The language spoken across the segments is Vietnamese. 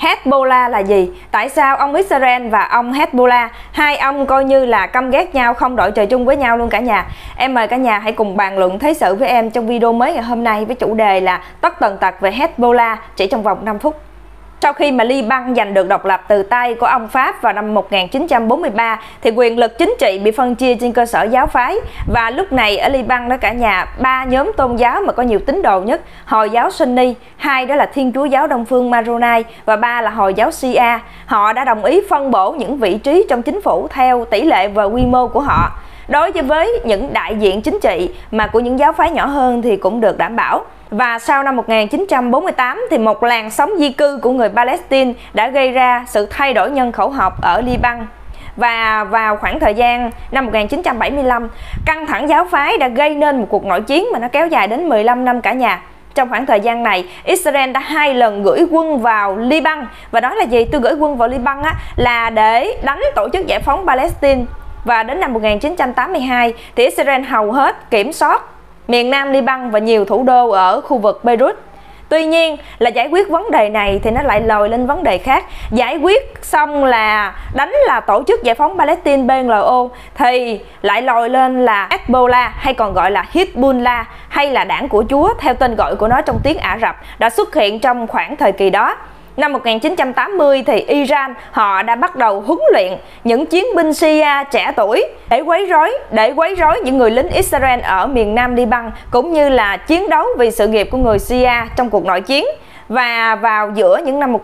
Hezbollah là gì? Tại sao ông Israel và ông Hezbollah, hai ông coi như là căm ghét nhau, không đội trời chung với nhau luôn cả nhà? Em mời cả nhà hãy cùng bàn luận thế sự với em trong video mới ngày hôm nay với chủ đề là tất tần tật về Hezbollah chỉ trong vòng 5 phút. Sau khi mà Liban giành được độc lập từ tay của ông Pháp vào năm 1943 thì quyền lực chính trị bị phân chia trên cơ sở giáo phái, và lúc này ở Liban đó cả nhà, ba nhóm tôn giáo mà có nhiều tín đồ nhất: Hồi giáo Sunni, hai đó là Thiên Chúa giáo Đông phương Maronite và ba là Hồi giáo Shia. Họ đã đồng ý phân bổ những vị trí trong chính phủ theo tỷ lệ và quy mô của họ. Đối với những đại diện chính trị mà của những giáo phái nhỏ hơn thì cũng được đảm bảo. Và sau năm 1948 thì một làn sóng di cư của người Palestine đã gây ra sự thay đổi nhân khẩu học ở Liban. Và vào khoảng thời gian năm 1975, căng thẳng giáo phái đã gây nên một cuộc nội chiến mà nó kéo dài đến 15 năm cả nhà. Trong khoảng thời gian này, Israel đã 2 lần gửi quân vào Liban. Và đó là gì? Tôi gửi quân vào Liban là để đánh tổ chức giải phóng Palestine. Và đến năm 1982 thì Israel hầu hết kiểm soát miền Nam Liban và nhiều thủ đô ở khu vực Beirut. Tuy nhiên là giải quyết vấn đề này thì nó lại lòi lên vấn đề khác. Giải quyết xong là đánh là tổ chức giải phóng Palestine PLO thì lại lòi lên là Hezbollah, hay còn gọi là Hezbollah, hay là đảng của Chúa theo tên gọi của nó trong tiếng Ả Rập, đã xuất hiện trong khoảng thời kỳ đó. Năm 1980 thì Iran họ đã bắt đầu huấn luyện những chiến binh Shia trẻ tuổi để quấy rối những người lính Israel ở miền Nam Liban, cũng như là chiến đấu vì sự nghiệp của người Shia trong cuộc nội chiến. Và vào giữa những năm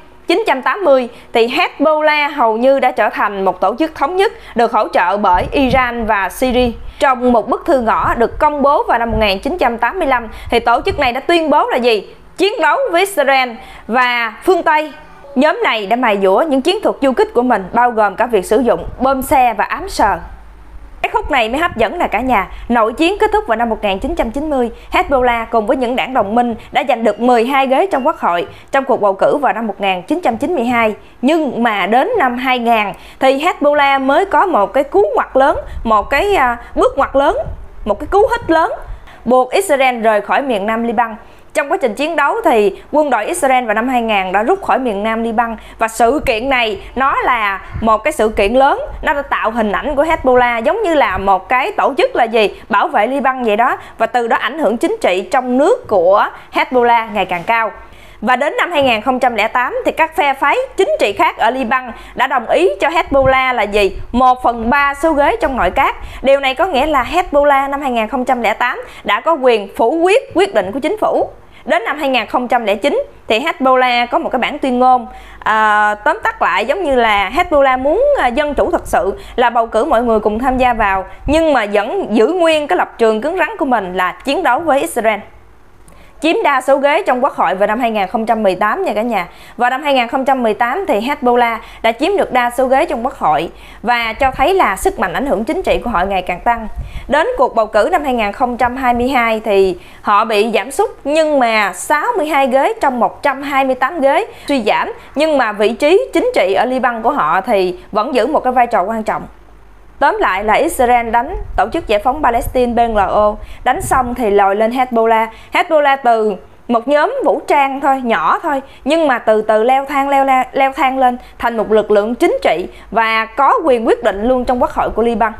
1980 thì Hezbollah hầu như đã trở thành một tổ chức thống nhất được hỗ trợ bởi Iran và Syria. Trong một bức thư ngỏ được công bố vào năm 1985 thì tổ chức này đã tuyên bố là gì? Chiến đấu với Israel và phương Tây. Nhóm này đã mài dũa những chiến thuật du kích của mình, bao gồm cả việc sử dụng bom xe và ám sờ. Cái khúc này mới hấp dẫn là cả nhà. Nội chiến kết thúc vào năm 1990, Hezbollah cùng với những đảng đồng minh đã giành được 12 ghế trong quốc hội trong cuộc bầu cử vào năm 1992. Nhưng mà đến năm 2000 thì Hezbollah mới có một cái cú ngoặt lớn, một cái bước ngoặt lớn, một cái cú hích lớn, buộc Israel rời khỏi miền Nam Liban. Trong quá trình chiến đấu thì quân đội Israel vào năm 2000 đã rút khỏi miền Nam Liban, và sự kiện này nó là một cái sự kiện lớn, nó đã tạo hình ảnh của Hezbollah giống như là một cái tổ chức là gì? Bảo vệ Liban vậy đó, và từ đó ảnh hưởng chính trị trong nước của Hezbollah ngày càng cao. Và đến năm 2008 thì các phe phái chính trị khác ở Liban đã đồng ý cho Hezbollah là gì? 1/3 số ghế trong nội các. Điều này có nghĩa là Hezbollah năm 2008 đã có quyền phủ quyết định của chính phủ. Đến năm 2009 thì Hezbollah có một cái bản tuyên ngôn, tóm tắt lại giống như là Hezbollah muốn dân chủ thật sự, là bầu cử mọi người cùng tham gia vào, nhưng mà vẫn giữ nguyên cái lập trường cứng rắn của mình là chiến đấu với Israel. Chiếm đa số ghế trong quốc hội vào năm 2018 nha cả nhà. Vào năm 2018 thì Hezbollah đã chiếm được đa số ghế trong quốc hội và cho thấy là sức mạnh ảnh hưởng chính trị của họ ngày càng tăng. Đến cuộc bầu cử năm 2022 thì họ bị giảm sút, nhưng mà 62 ghế trong 128 ghế suy giảm, nhưng mà vị trí chính trị ở Liban của họ thì vẫn giữ một cái vai trò quan trọng. Tóm lại là Israel đánh tổ chức giải phóng Palestine PLO, đánh xong thì lòi lên Hezbollah. Hezbollah từ một nhóm vũ trang thôi, nhỏ thôi, nhưng mà từ từ leo thang lên thành một lực lượng chính trị và có quyền quyết định luôn trong quốc hội của Liban.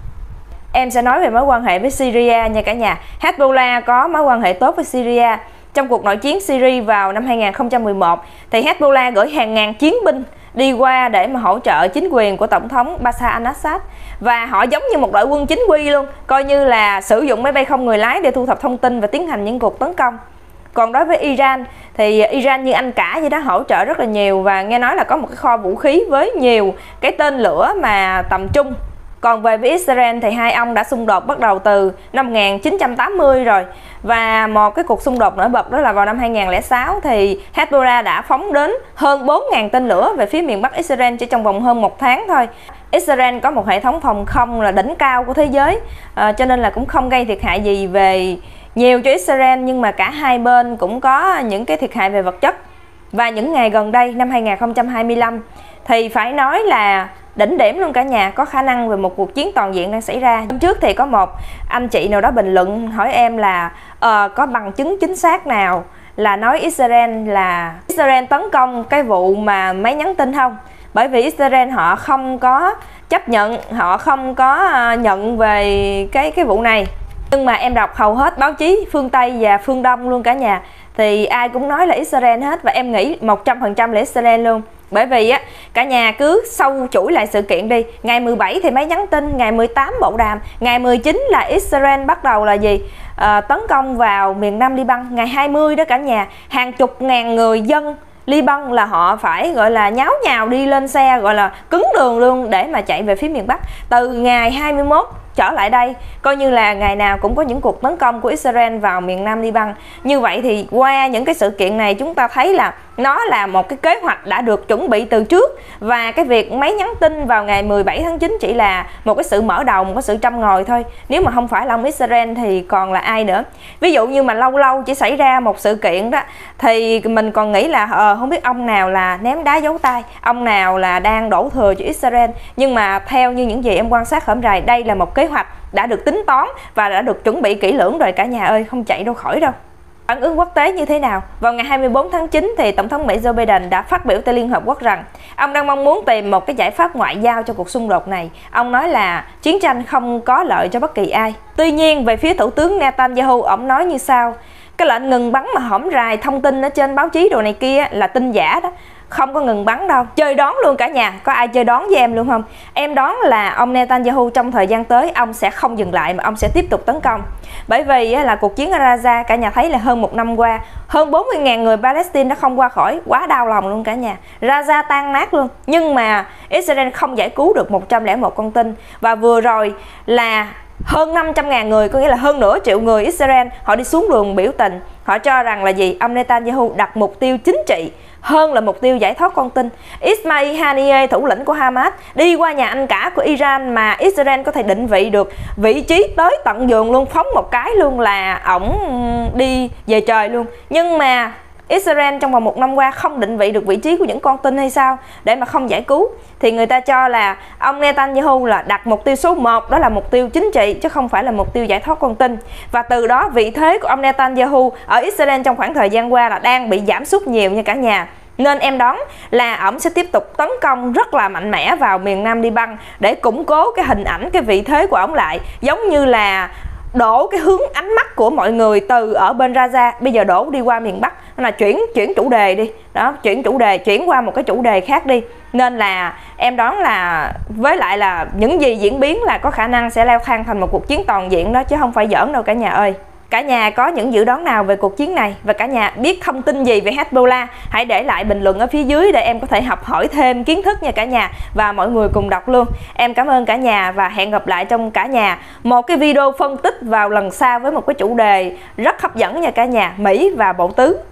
Em sẽ nói về mối quan hệ với Syria nha cả nhà. Hezbollah có mối quan hệ tốt với Syria. Trong cuộc nội chiến Syria vào năm 2011 thì Hezbollah gửi hàng ngàn chiến binh đi qua để mà hỗ trợ chính quyền của Tổng thống Bashar al-Assad. Và họ giống như một đội quân chính quy luôn, coi như là sử dụng máy bay không người lái để thu thập thông tin và tiến hành những cuộc tấn công. Còn đối với Iran thì Iran như anh cả vậy đó, hỗ trợ rất là nhiều, và nghe nói là có một cái kho vũ khí với nhiều cái tên lửa mà tầm trung. Còn về với Israel thì hai ông đã xung đột bắt đầu từ năm 1980 rồi. Và một cái cuộc xung đột nổi bật đó là vào năm 2006 thì Hezbollah đã phóng đến hơn 4.000 tên lửa về phía miền Bắc Israel chỉ trong vòng hơn 1 tháng thôi. Israel có một hệ thống phòng không là đỉnh cao của thế giới, cho nên là cũng không gây thiệt hại gì về nhiều cho Israel, nhưng mà cả hai bên cũng có những cái thiệt hại về vật chất. Và những ngày gần đây năm 2025 thì phải nói là đỉnh điểm luôn cả nhà, có khả năng về một cuộc chiến toàn diện đang xảy ra. Hôm trước thì có một anh chị nào đó bình luận hỏi em là có bằng chứng chính xác nào là nói Israel tấn công cái vụ mà máy nhắn tin không? Bởi vì Israel họ không có chấp nhận, họ không có nhận về cái vụ này. Nhưng mà em đọc hầu hết báo chí phương Tây và phương Đông luôn cả nhà, thì ai cũng nói là Israel hết, và em nghĩ 100% là Israel luôn. Bởi vì á, cả nhà cứ sâu chuỗi lại sự kiện đi. Ngày 17 thì máy nhắn tin, ngày 18 bộ đàm, ngày 19 là Israel bắt đầu là gì? Tấn công vào miền Nam Liban. Ngày 20 đó cả nhà, hàng chục ngàn người dân Liban là họ phải gọi là nháo nhào đi lên xe, gọi là cứng đường luôn để mà chạy về phía miền Bắc. Từ ngày 21 trở lại đây, coi như là ngày nào cũng có những cuộc tấn công của Israel vào miền Nam Liban. Như vậy thì qua những cái sự kiện này chúng ta thấy là nó là một cái kế hoạch đã được chuẩn bị từ trước, và cái việc máy nhắn tin vào ngày 17 tháng 9 chỉ là một cái sự mở đầu, một cái sự châm ngòi thôi. Nếu mà không phải là ông Israel thì còn là ai nữa? Ví dụ như mà lâu lâu chỉ xảy ra một sự kiện đó thì mình còn nghĩ là không biết ông nào là ném đá giấu tay, ông nào là đang đổ thừa cho Israel. Nhưng mà theo như những gì em quan sát hổm rày, đây là một kế hoạch đã được tính toán và đã được chuẩn bị kỹ lưỡng rồi cả nhà ơi, không chạy đâu khỏi đâu. Phản ứng quốc tế như thế nào? Vào ngày 24 tháng 9 thì Tổng thống Mỹ Joe Biden đã phát biểu tại Liên Hợp Quốc rằng ông đang mong muốn tìm một cái giải pháp ngoại giao cho cuộc xung đột này. Ông nói là chiến tranh không có lợi cho bất kỳ ai. Tuy nhiên về phía Thủ tướng Netanyahu, ông nói như sau: cái lệnh ngừng bắn mà hổm rày thông tin ở trên báo chí đồ này kia là tin giả đó, không có ngừng bắn đâu. Chơi đón luôn cả nhà, có ai chơi đón với em luôn không? Em đoán là ông Netanyahu trong thời gian tới ông sẽ không dừng lại mà ông sẽ tiếp tục tấn công. Bởi vì là cuộc chiến ở Gaza, cả nhà thấy là hơn một năm qua hơn 40.000 người Palestine đã không qua khỏi, quá đau lòng luôn cả nhà. Gaza tan nát luôn, nhưng mà Israel không giải cứu được 101 con tin. Và vừa rồi là hơn 500.000 người, có nghĩa là hơn nửa triệu người Israel, họ đi xuống đường biểu tình. Họ cho rằng là gì? Ông Netanyahu đặt mục tiêu chính trị hơn là mục tiêu giải thoát con tin. Ismail Haniyeh, thủ lĩnh của Hamas, đi qua nhà anh cả của Iran mà Israel có thể định vị được vị trí tới tận giường luôn, phóng một cái luôn là ổng đi về trời luôn. Nhưng mà Israel trong vòng một năm qua không định vị được vị trí của những con tin hay sao để mà không giải cứu, thì người ta cho là ông Netanyahu là đặt mục tiêu số 1 đó là mục tiêu chính trị chứ không phải là mục tiêu giải thoát con tin. Và từ đó vị thế của ông Netanyahu ở Israel trong khoảng thời gian qua là đang bị giảm sút nhiều nha cả nhà. Nên em đoán là ổng sẽ tiếp tục tấn công rất là mạnh mẽ vào miền Nam Liban để củng cố cái hình ảnh, cái vị thế của ổng lại, giống như là đổ cái hướng ánh mắt của mọi người từ ở bên Gaza bây giờ đổ đi qua miền Bắc, là chuyển chủ đề đi đó, chuyển chủ đề, chuyển qua một cái chủ đề khác đi. Nên là em đoán là với lại là những gì diễn biến là có khả năng sẽ leo thang thành một cuộc chiến toàn diện đó, chứ không phải giỡn đâu cả nhà ơi. Cả nhà có những dự đoán nào về cuộc chiến này, và cả nhà biết thông tin gì về Hezbollah, hãy để lại bình luận ở phía dưới để em có thể học hỏi thêm kiến thức nha cả nhà, và mọi người cùng đọc luôn. Em cảm ơn cả nhà và hẹn gặp lại trong cả nhà một cái video phân tích vào lần sau với một cái chủ đề rất hấp dẫn nha cả nhà, Mỹ và Bộ Tứ.